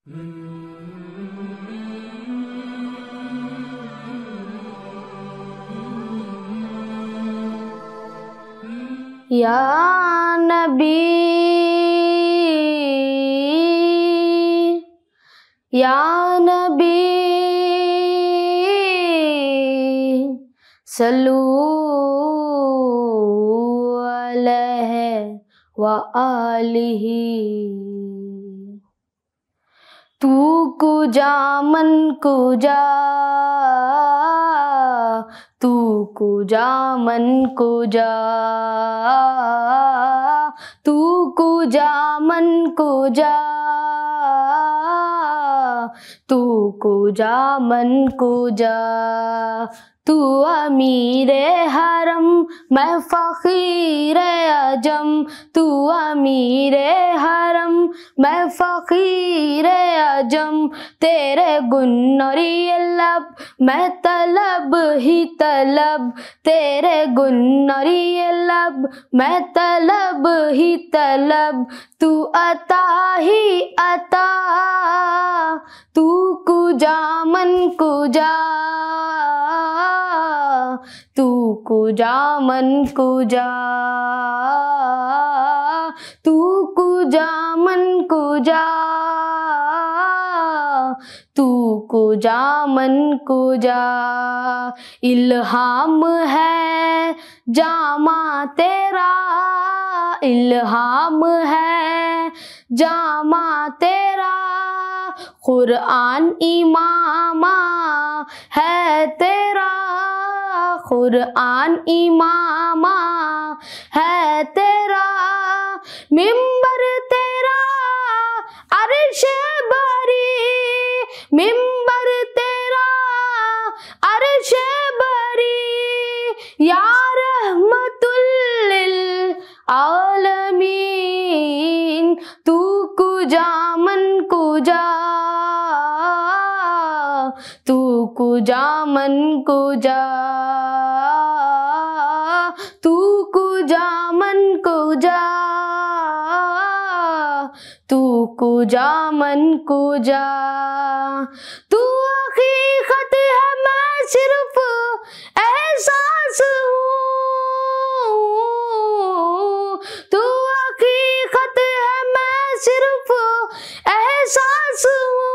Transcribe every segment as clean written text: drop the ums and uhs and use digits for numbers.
या नबी या नबी सल्लू अलैहि व आलिही। तू कुजा मन कुजा, तू कुजा मन कुजा, तू कुजा मन कुजा, तू कुजा मन कुजा। तू अमीरे हरम मैं फ़कीरे अजम, तू अमीरे हरम मैं फ़कीरे अजम। तेरे गुन्नरी लब मैं तलब ही तलब, तेरे गुन्नरी लब मैं तलब ही तलब। तू अता ही अता, तू कुजा मन कुजा, तू कुजा मन कुजा, तू कुजा मन कुजा, तू कुजा मन कुजा। इल्हाम है जामा तेरा, इल्हाम है जामा तेरा। कुरान इमामा है तेरा, कुरान इमामा है तेरा। मिंबर तेरा अर्श बरी, मिंबर तेरा अर्श बरी। या रहमतुल लिल आलमीन, तू कुजा मन कुजा, तू कुजा मन कुजा, तू कुजा मन कुजा, तू कुजा मन कुजा। तू हकीकत है मैं सिर्फ एहसास हूँ, तू हकीकत है मैं सिर्फ एहसास हूँ।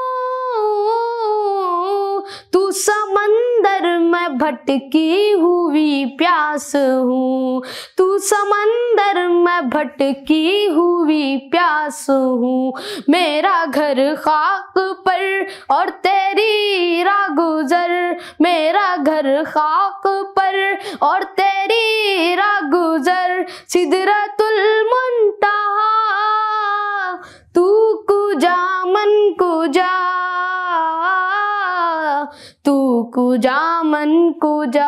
तू समंदर में भटकी हुई प्यास हूँ, तू समंदर में भटकी हुई प्यास हूँ। मेरा घर खाक पर और तेरी राह गुजर, मेरा घर खाक पर और तेरी राह गुजर। सिदरतुल मुंतहा, तू कुजा मन कुजा, तू कुजा मन कुजा।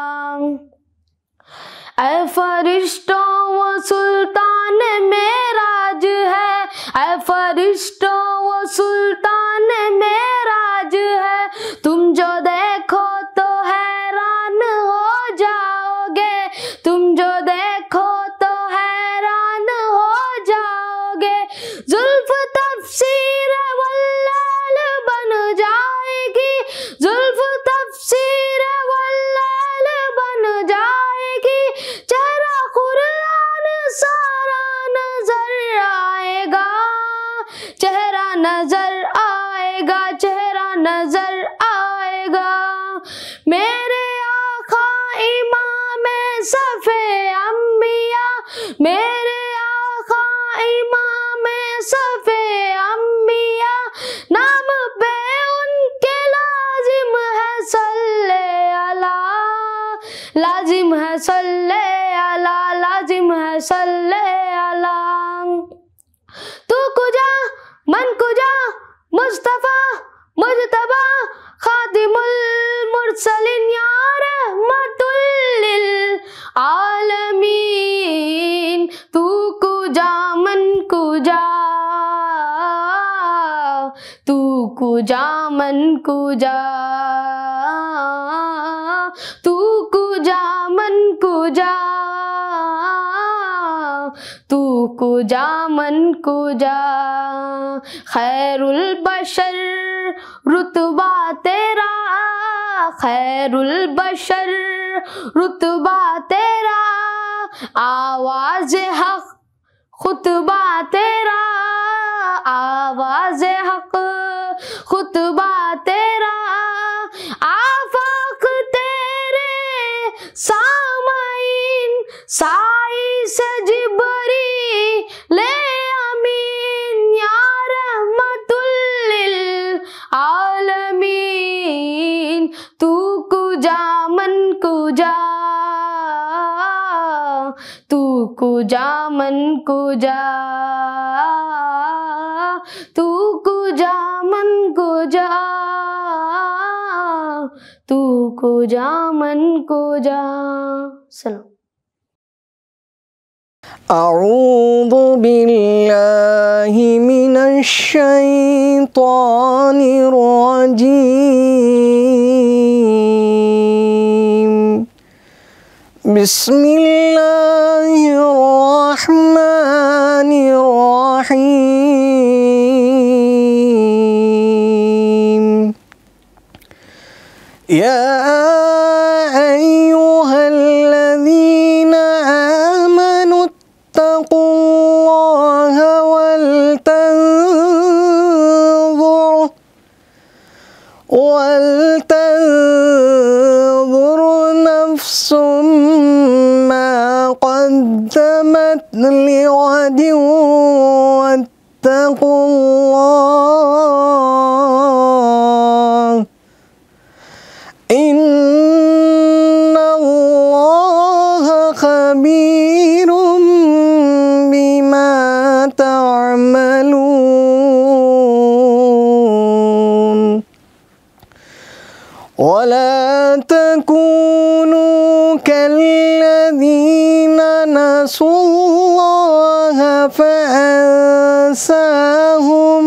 ऐ फरिश्तों वो सुल्तान मेराज है, ऐ फरिश्तों वो सुल्तान मेराज है। तुम जो देखो तो हैरान हो जाओगे, तुम जो देखो तो हैरान हो जाओगे। जुल्फ तफसीर वल्लाल बन जाएगी, जुल्फ तफसीर वल्लाल बन जाएगी। चेहरा कुरान सारा नजर आएगा, चेहरा नजर आएगा, चेहरा नजर आएगा। मेरे आका इमाम सफे अंबिया, मेरे आका इमाम सफे अंबिया। नाम पे उनके लाजिम है सल्ले अला, लाजिम है सल्ले अला, लाजिम है सल्ले अला। तू कुजा मन कुजा, मुस्तफा मुजतबा खादिमुल मुरसलिन, या रहमतुल लिल आलमीन। तू कुजा मन कुजा, तू कुजा मन कुजा, तू कुजा मन कुजा, तू कुजा मन कुजा, खैरुल बशर रुतबा तेरा, खैरुल बशर रुतबा तेरा, आवाज़ हक खुतबा तेरा, आवाज़ हक खुतबा तेरा, आफाक तेरे सामाइन, साई सजिबरी ले अमीन, या रहमतुल लिल आलमीन, तू कुजा मन कुजा, तू कुजा मन कुजा, तू कुजा मन कुजा, तू कुजा मन कुजा। सलाम। अऊज़ु बिल्लाहि मिनश शैतानिर रजीम, बिस्मिल्लाहिर्रहमानिर्रहीम, या अय्युहल्लज़ीना आमनु इत्तक़ुल्लाहा वलतंज़ुर नफ्सुम मा क़द्दमत लिग़दिन वत्तक़ुल्लाह, इन्नल्लाहा ख़बीरुम बिमा तअमलून, वला तकूनू कल्लज़ीना नसुल्लाहा फअंसाहुम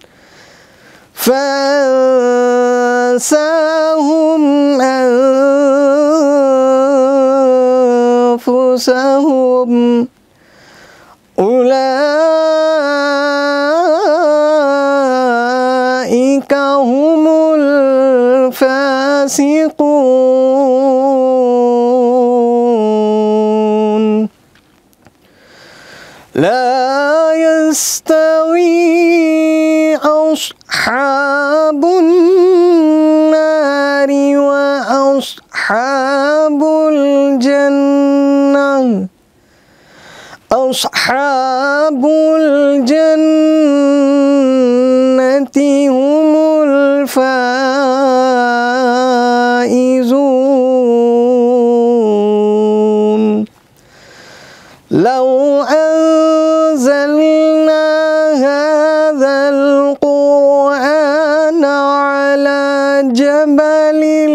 अनफुसहुम, उलाइका हुमुल फासिकून, ला यस्तवी अस्हाबुन नारि व अस्हाबुल जन्नह, अस्हाबुल जन्नति हुमुल फाइजून, लौ अंज़लना हाज़ल क़ुरआन अला जबलिन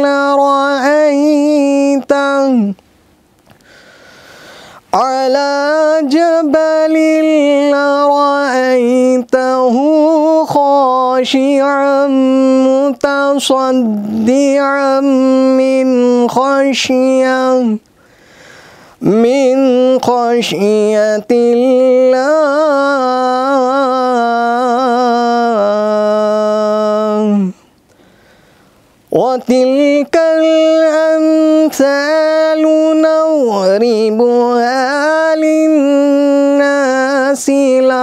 लरअयतहु ख़ाशिअन मुतसद्दिअन मिन ख़शियतिल्लाह, वतिल्कल अम्सालु नज़रिबुहा लिन्नासि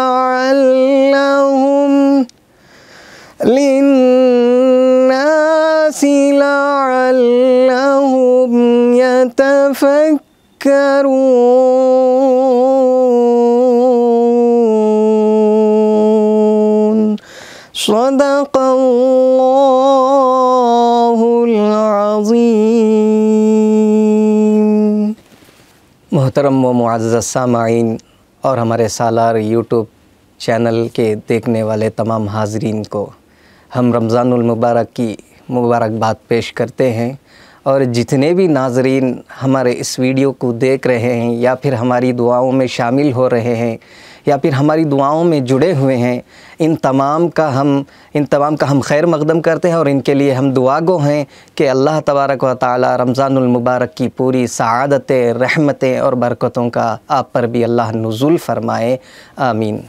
लअल्लहुम यतफक्करून। सदक़ल्लाहुल अज़ीम। मोहतरम व मुअज़्ज़ज़ सामाईन और हमारे सालार यूट्यूब चैनल के देखने वाले तमाम हाज़रीन को हम रमज़ानुल मुबारक की मुबारकबाद पेश करते हैं। और जितने भी नाज़रीन हमारे इस वीडियो को देख रहे हैं या फिर हमारी दुआओं में शामिल हो रहे हैं या फिर हमारी दुआओं में जुड़े हुए हैं, इन तमाम का हम खैर मक़दम करते हैं और इनके लिए हम दुआ गो हैं कि अल्लाह तबारक व तआला रमज़ानुल मुबारक की पूरी सआदतें, रहमतें और बरकतों का आप पर भी अल्लाह नुज़ूल फ़रमाए। आमीन।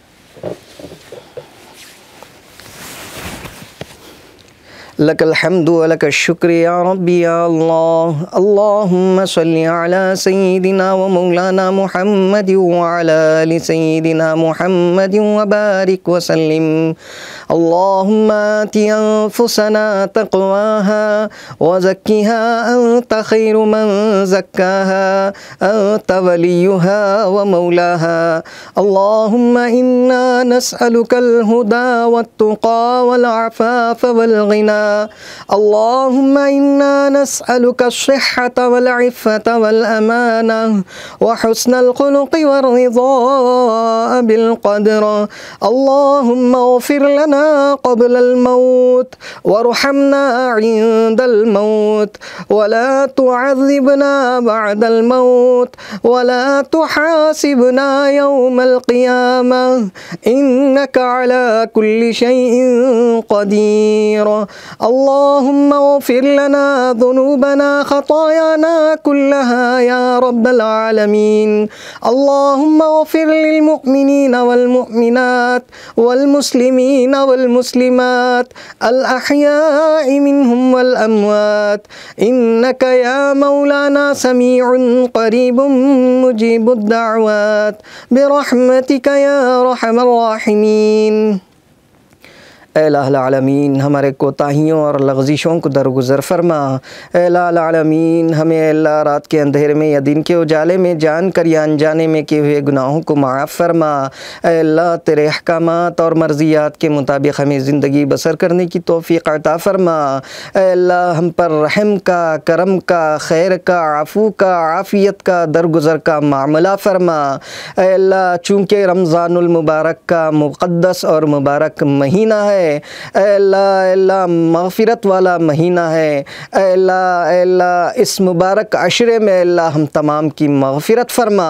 लकल हम्दु व लकल शुक्र या रब्बी या अल्लाह। अल्लाहुम्मा सल्लि अला सय्यिदिना व मौलाना मुहम्मद व अला आलि सय्यिदिना मुहम्मद व बारिक व सल्लिम। अल्लाहुम्मा आति अनफुसना तक़वाहा व ज़क्किहा अंत खैरु मन ज़क्काहा अंत वलियुहा व मौलाहा। अल्लाहुम्मा इन्ना नस्अलुकल हुदा वत्तुक़ा वल अफ़ाफ़ वल ग़िना। अल्लाहुम्मा इन्ना नस्अलुका अस्सिह्हत वल इफ़्फ़त वल अमाना व हुस्नल ख़ुलुक़ि व रिज़ा बिल क़द्र। अल्लाहुम्मा इग़फ़िर लना क़ब्लल मौत वरहमना इंदल मौत वला तुअज़्ज़िबना बअदल मौत वला तुहासिबना यौमल क़ियामह इन्नका अला कुल्लि शैइन क़दीर। अल्लाहुम्मा इग़फ़िर लना ज़ुनूबना ख़तायाना कुल्लहा या रब्बल आलमीन। अल्लाहुम्मा इग़फ़िर लिल मुअमिनीना वल मुअमिनात वल मुस्लिमीना वल मुस्लिमात अल अहयाइ मिनहुम वल अमवात इन्नका या मौलाना समीउन क़रीबुन मुजीबुद दअवात बिरहमतिका या अर्हमर राहिमीन। इलाहुल आलमीन हमारे कोताहियों और लग़ज़िशों को दरगुज़र फ़रमा। इलाहुल आलमीन हमें अल्लाह रात के अंधेरे में या दिन के उजाले में जानकर या अनजाने में किए हुए गुनाहों को माफ़ फ़रमा। अल्लाह तेरे अहकामात और मर्ज़ियात के मुताबिक हमें ज़िंदगी बसर करने की तौफ़ीक़ अता फ़रमा। अल्लाह हम पर रहम का, करम का, खैर का, आफ़ू का, आफ़ियत का, दरगुज़र का मामला फ़रमा। अल्लाह चूँकि रमज़ानुल मुबारक का मुक़द्दस और मुबारक महीना है, अल्लाह अल्लाह मग़फ़िरत वाला महीना है, अल्लाह अल्लाह इस मुबारक अशरे में अल्लाह हम तमाम की मग़फ़िरत फ़रमा।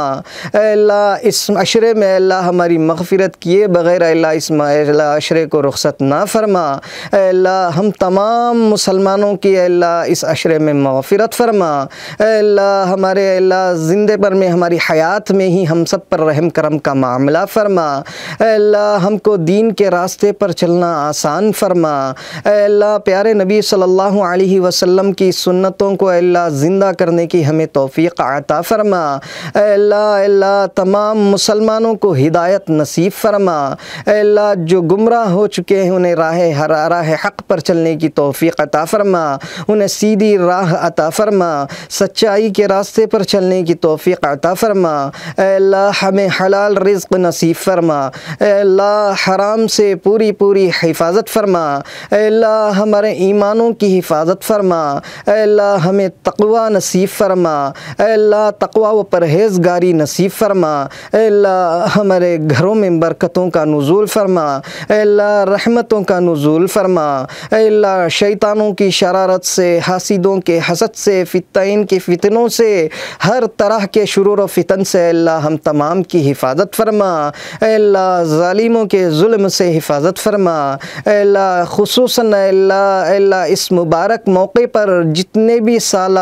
अल्लाह इस अशरे में अल्लाह हमारी मग़फ़िरत किए बग़ैर अल्लाह इस अशरे को रुख़सत ना फ़रमा। अल्लाह हम तमाम मुसलमानों की अल्लाह इस अशरे में मग़फ़िरत फ़रमा। अल्लाह हमारे अल्लाह ज़िंदे पर में हमारी हयात में ही हम सब पर रहम करम का मामला फ़रमा। अल्लाह हमको दीन के रास्ते पर चलना आसान फ़रमा। अल्लाह प्यारे नबी सल्लल्लाहु अलैहि वसल्लम की सुन्नतों को अल्लाह ज़िंदा करने की हमें तौफ़ीक़ अता फ़रमा। अल्लाह अल्लाह तमाम मुसलमानों को हिदायत नसीब फ़रमा। अल्लाह जो गुमराह हो चुके हैं उन्हें राह हक़ पर चलने की तौफ़ीक़ अता फ़रमा, उन्हें सीधी राह अता फ़रमा, सच्चाई के रास्ते पर चलने की तौफ़ीक़ अता फ़रमा। अल्लाह हमें हलाल रिज़्क़ नसीब फ़रमा। अल्लाह हराम से पूरी हिफाजत फ़रमा। अल्लाह हमारे ईमानों की हिफाजत फ़रमा। अल्लाह हमें तक़वा नसीब फ़रमा। अल्लाह तक़वा व परहेज़गारी नसीब फ़रमा। अल्लाह हमारे घरों में बरकतों का नुज़ूल फ़रमा। अल्लाह रहमतों का नुज़ूल फ़रमा। अल्लाह शैतानों की शरारत से, हासिदों के हसद से, फ़ित्तैन के फ़ितनों से, हर तरह के शुरूर व फ़ितन से अल्लाह हम तमाम की हिफाजत फ़रमा। अल्लाह ज़ालिमों के ज़ुल्म से हिफाजत फ़रमा। अल्लाह खुसूसन अल्लाह इस मुबारक मौके पर जितने भी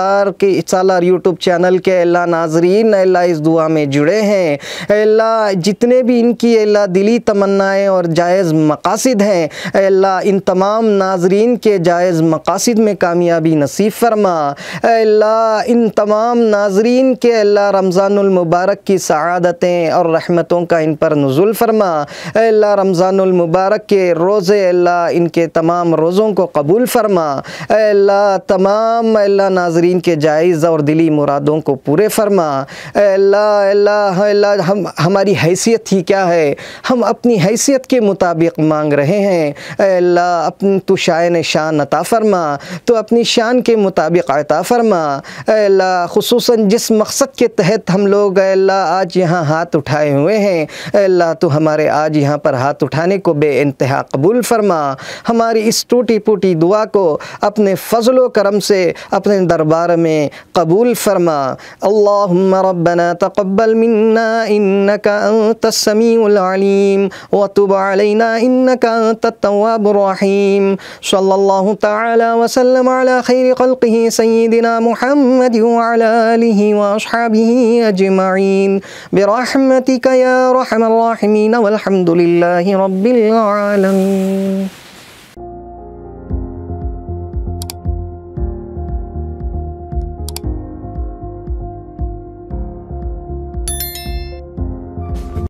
सालार यूट्यूब चैनल के अल्लाह नाज़रीन अल्लाह इस दुआ में जुड़े हैं, अल्लाह जितने भी इनकी अल्लाह दिली तमन्नाएँ और जायज़ मक़ासिद हैं, अल्लाह इन तमाम नाज़रीन के जायज़ मक़ासिद में कामयाबी नसीब फ़रमा। अल्लाह इन तमाम नाज़रीन के अल्लाह रमज़ानुल मुबारक की सआदतें और रहमतों का इन पर नुज़ूल फ़रमा। अल्लाह रमज़ानुल मुबारक के रोज़े अल्लाह इनके तमाम रोज़ों को कबूल फ़रमा। अल्लाह तमाम अल्लाह नाज़रीन के जायज़ और दिली मुरादों को पूरे फ़रमा। अल्लाह अल्लाह अल्लाह हमारी हैसियत ही क्या है, हम अपनी हैसियत के मुताबिक मांग रहे हैं। अल्लाह अपनी तो शान शान अता फ़रमा, तो अपनी शान के मुताबिक अता फ़रमा। अल्लाह खुसूसन जिस मकसद के तहत हम लोग अल्लाह आज यहाँ हाथ उठाए हुए हैं, अल्लाह तो हमारे आज यहाँ पर हाथ उठाने को बेइंतहा कबूल कबूल फरमा। हमारी इस टूटी फूटी दुआ को अपने फ़ज़्ल करम से अपने दरबार में कबूल फरमा। अल्लाहुम्मा रब्बना तक़ब्बल मिन्ना इन्नका अंतस समीउल अलीम व तुब अलैना इन्नका अंतत तव्वाबुर रहीम। सल्लल्लाहु तआला व सल्लम अला खैरि खल्क़िही सय्यिदिना मुहम्मद व अला आलिहि व अस्हाबिही अजमईन बिरहमतिका या रहमर राहिमीन वल्हम्दुलिल्लाहि रब्बिल आलमीन।